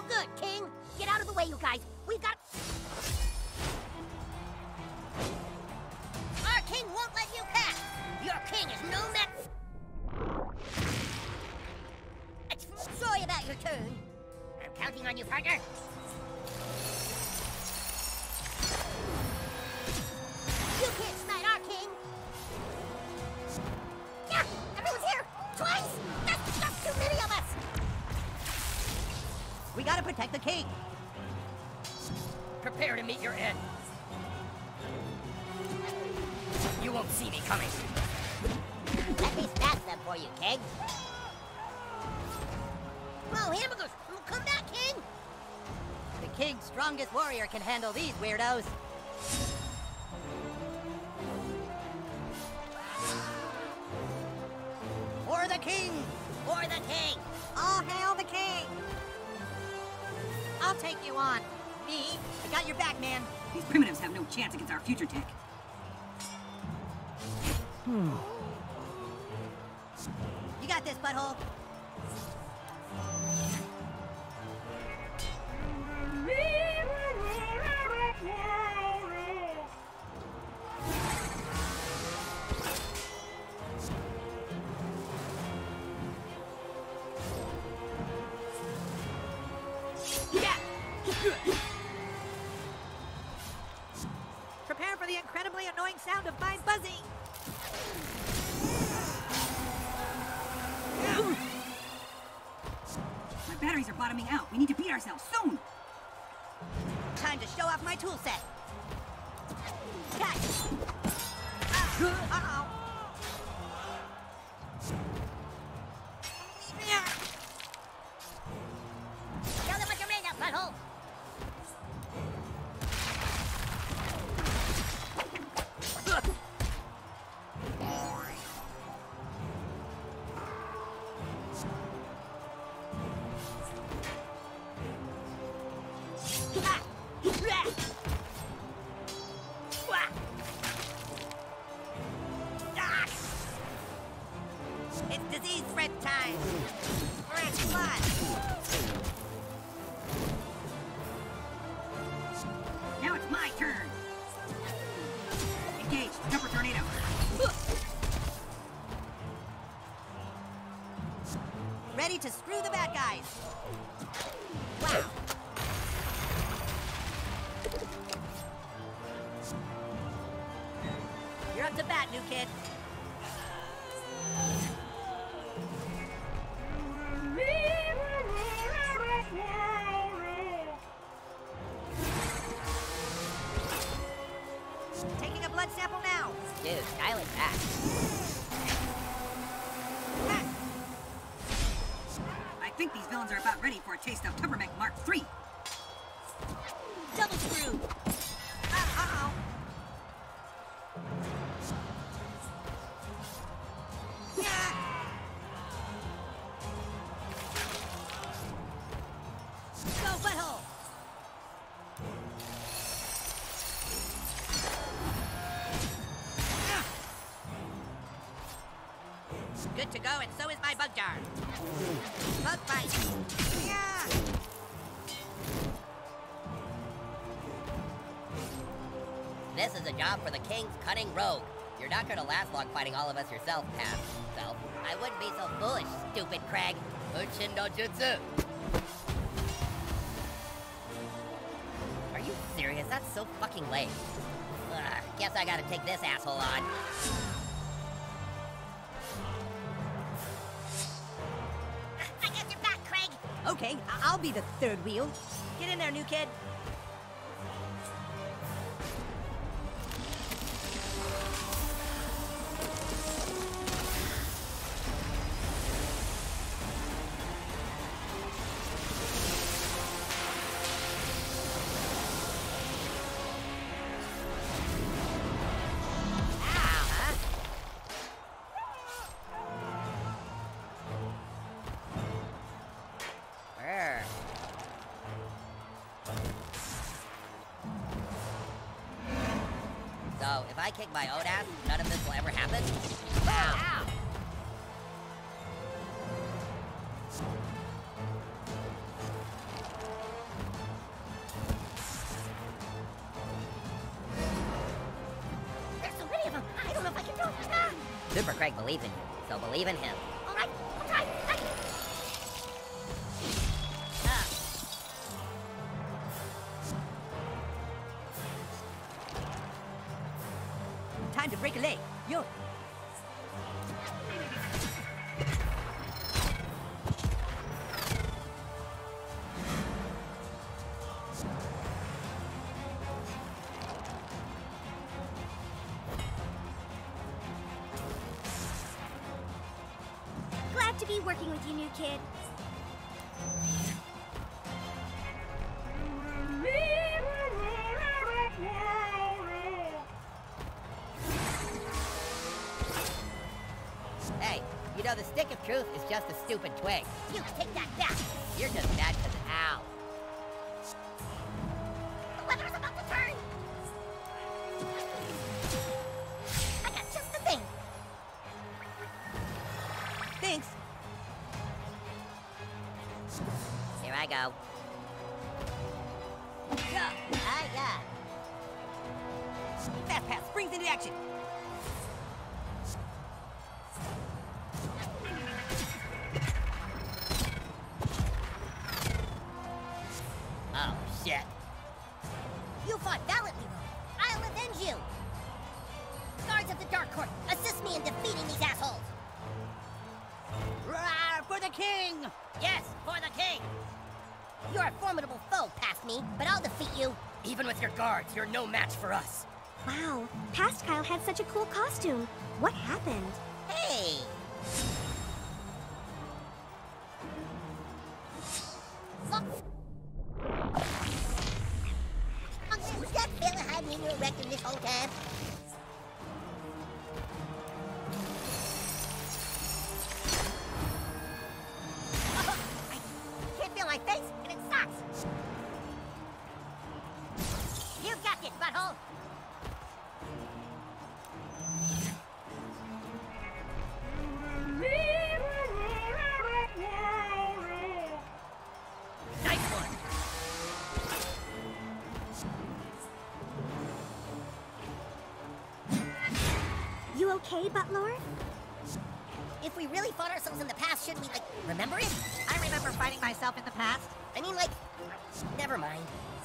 Good, King. Get out of the way, you guys. We've got... Our king won't let you pass. Your king is no match. Sorry about your turn. I'm counting on you, partner. You can't smite our king. Yeah, everyone's here. Twice. That's too many of us. We gotta protect the king. Prepare to meet your end. You won't see me coming. Let me smash them for you, King. Oh, hamburgers! Come back, King! The king's strongest warrior can handle these weirdos. For the king! For the king! All hail the king! I'll take you on. Me? I got your back, man. These primitives have no chance against our future tech. You got this, butthole. Prepare for the incredibly annoying sound of my buzzing. My batteries are bottoming out. We need to beat ourselves soon. Time to show off my tool set. Catch. Uh-oh. Tell them what you're made of, butthole! It's disease spread time. Fresh blood. Now it's my turn. Engage. Jumper tornado. Ready to screw the bad guys. Wow. You're up to bat, new kid. Taking a blood sample now. Dude, dial it back. I think these villains are about ready for a taste of Tuppermec Mark III. Double screw. Uh-oh. Go, butthole. Good to go, and so is my bug jar. Bug bite. Yeah. This is a job for the King's cunning rogue. You're not gonna last long fighting all of us yourself, Pam. So, I wouldn't be so foolish, stupid Craig. Unshin no jutsu. Are you serious? That's so fucking lame. Guess I gotta take this asshole on. I got your back, Craig! Okay, I'll be the third wheel. Get in there, new kid. So, if I kick my own ass, none of this will ever happen? Ow! Super Craig believes in you, so believe in him. All right, I'll try. Time to break a leg. Yo. Glad to be working with you, new kid. Hey, you know the stick of truth is just a stupid twig. You take that back. You're just mad because ow. The weather's about to turn. I got just the thing. Thanks. Here I go. Yeah. Yeah. Fast pass springs into action. Oh, shit. You fought valiantly, Rogue. I'll avenge you. Guards of the Dark Court, assist me in defeating these assholes. Roar for the king! Yes, for the king! You're a formidable foe past me, but I'll defeat you. Even with your guards, you're no match for us. Wow, past Kyle had such a cool costume. What happened? Hey! Was that fella hiding in your rectum this whole time? I can't feel my face, and it sucks. You got this, butthole. Nice one. You okay, Butler? If we really fought ourselves in the past, shouldn't we, like, remember it? I remember fighting myself in the past. I mean, like, never mind.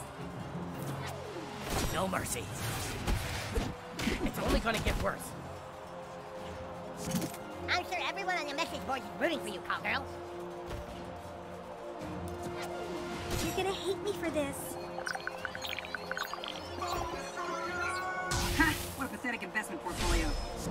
No mercy. It's only gonna get worse. I'm sure everyone on the message board is rooting for you, cowgirl. You're gonna hate me for this. Ha! What a pathetic investment portfolio.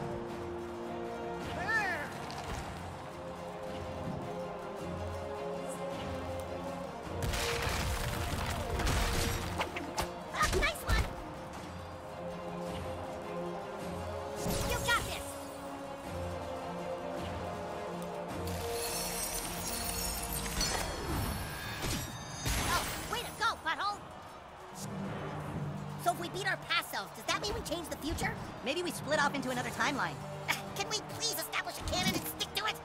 Nice one! You got this! Oh, way to go, butthole! So if we beat our past selves, does that mean we change the future? Maybe we split off into another timeline. Can we please establish a canon and stick to it?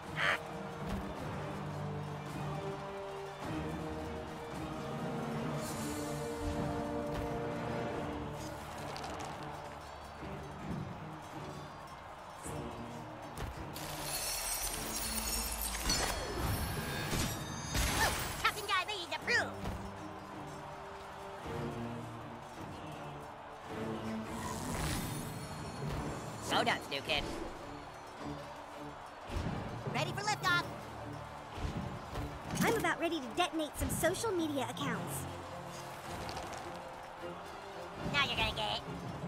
Oh, Captain Guy Lee's approved! Go nuts, new kid. Ready for liftoff! I'm about ready to detonate some social media accounts. Now you're gonna get it.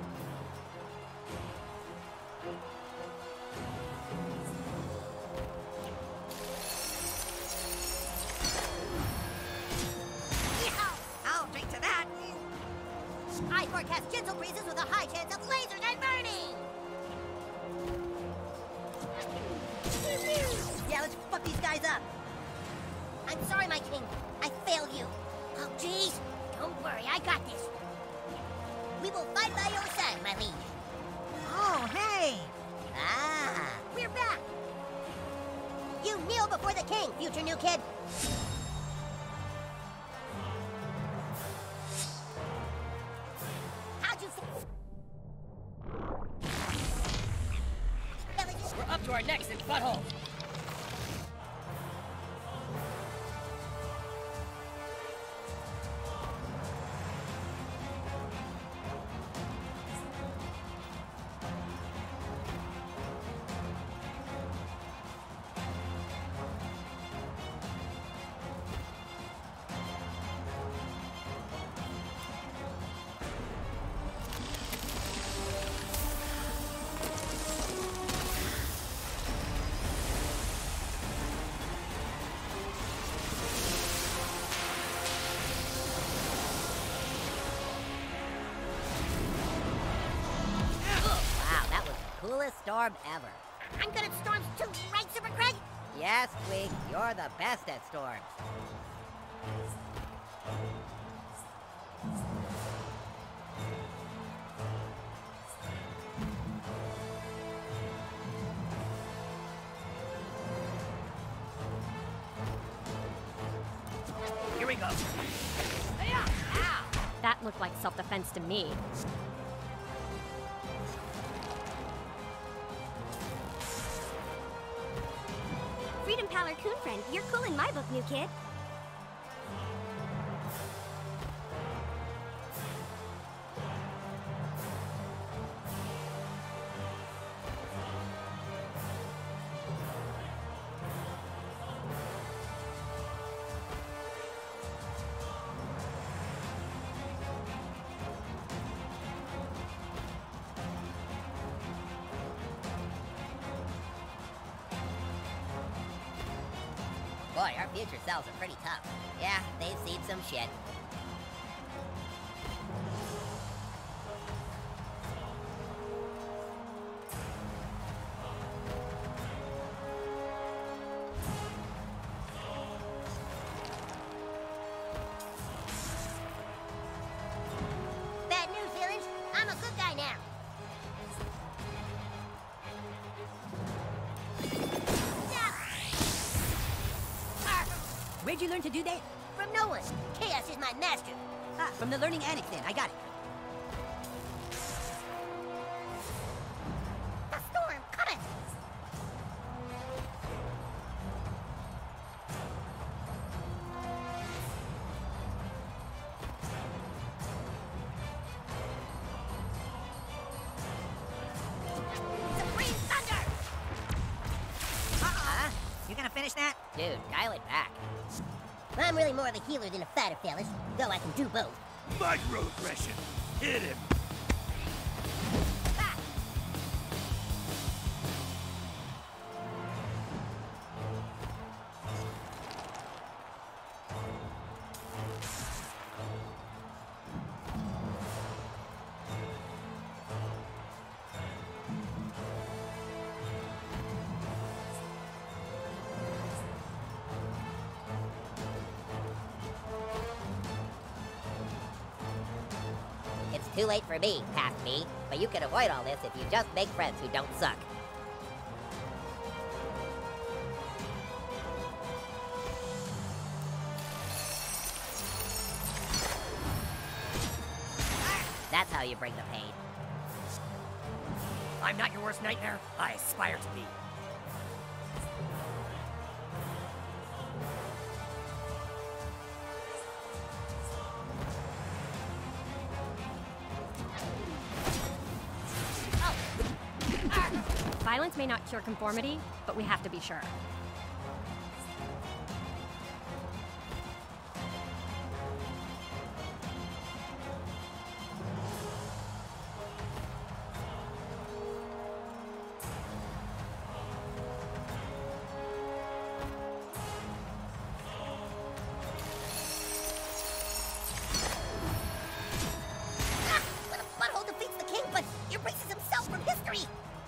I'll drink to that. I forecast gentle breezes with a high chance of laser diverting! Yeah, let's fuck these guys up. I'm sorry, my king. I failed you. Oh, jeez. Don't worry, I got this. We will fight by your side, my liege. Oh, hey. Ah, we're back. You kneel before the king, future new kid. How'd you... We're up to our necks and buttholes. Coolest storm ever. I'm good at storms too, right, Super Craig? Yes, Squeak, you're the best at storms. Here we go. That looked like self-defense to me. Freedom Pal or Coon Friend, you're cool in my book, new kid. Boy, our future selves are pretty tough. Yeah, they've seen some shit. Bad news, villains. I'm a good guy now. Where'd you learn to do that? From no one. Chaos is my master. Ah, from the learning annex then. I got it. The storm coming. Supreme thunder. Uh-oh. You gonna finish that? Dude, dial it back. I'm really more of a healer than a fighter, fellas. Though I can do both. Microaggression. Hit him. Ah! It's too late for me, past me, but you can avoid all this if you just make friends who don't suck. That's how you bring the pain. I'm not your worst nightmare. I aspire to be. Violence may not cure conformity, but we have to be sure. When a butthole defeats the king but erases himself from history!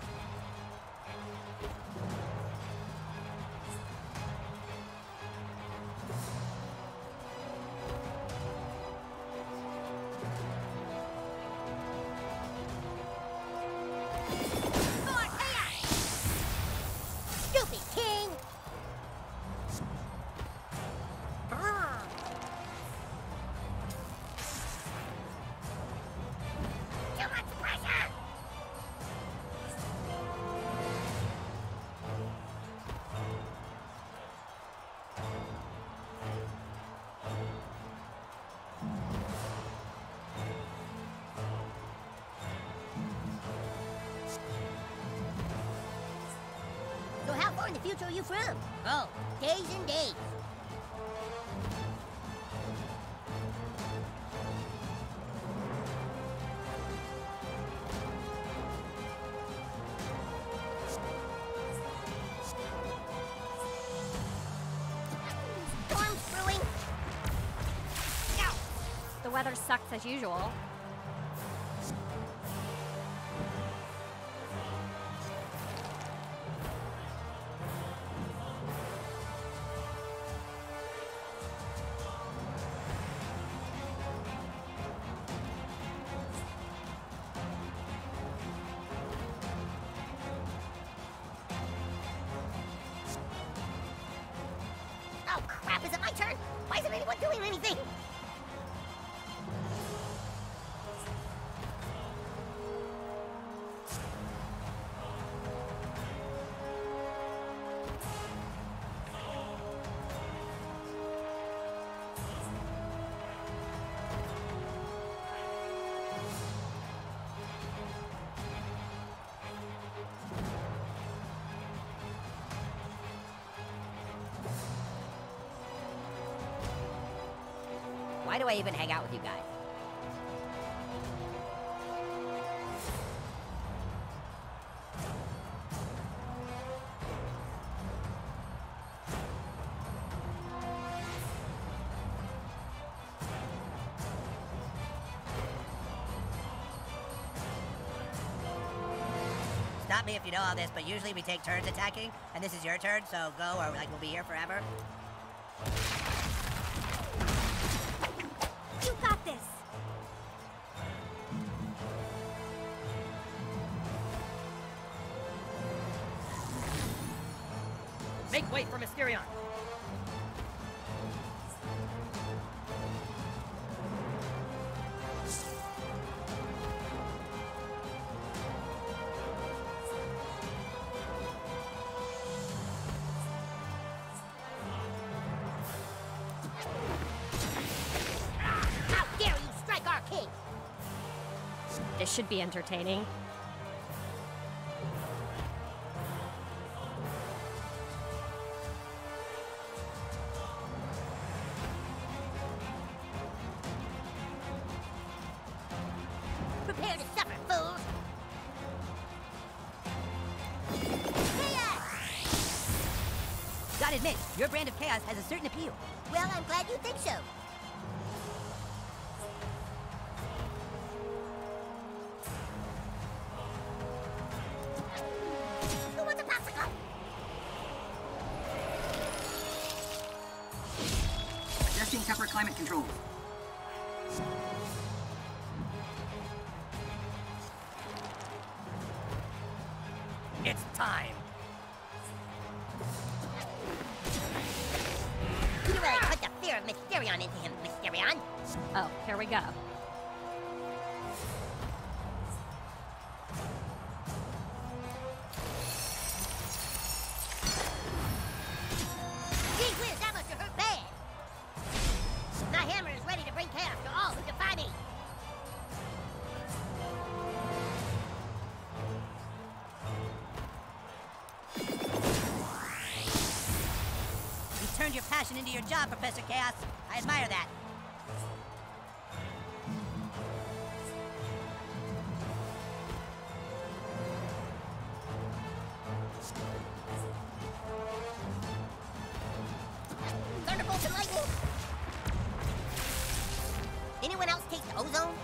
For chaos! Stupid king! Too much pressure! in the future are you from? Oh, Days and days. Storm's brewing. The weather sucks as usual. Oh crap, is it my turn? Why isn't anyone doing anything? why do I even hang out with you guys? Stop me if you know all this, but usually we take turns attacking, and this is your turn, so go, or like we'll be here forever. You got this. Make way for Mysterion. How dare you strike our king? This should be entertaining. Prepare to suffer, fools! Chaos! Gotta admit, your brand of chaos has a certain appeal. Well, I'm glad you think so. Who wants a popsicle? Adjusting tougher climate controls. It's time. You really put the fear of Mysterion into him, Mysterion. Oh, here we go. Gee whiz, that must have hurt bad. My hammer is ready to bring chaos to all who defy me. You turned your passion into your job, Professor Chaos. I admire that. Thunderbolt and lightning. Anyone else taste ozone?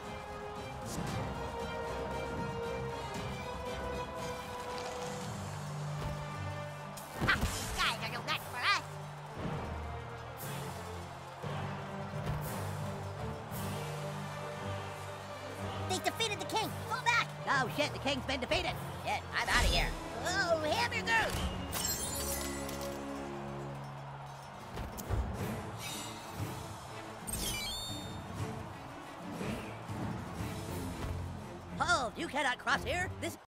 Ha! These guys are no match for us. They defeated the king. Fall back. Oh shit, the king's been defeated. Shit, I'm out of here. Oh, hamburger! Hold, you cannot cross here. This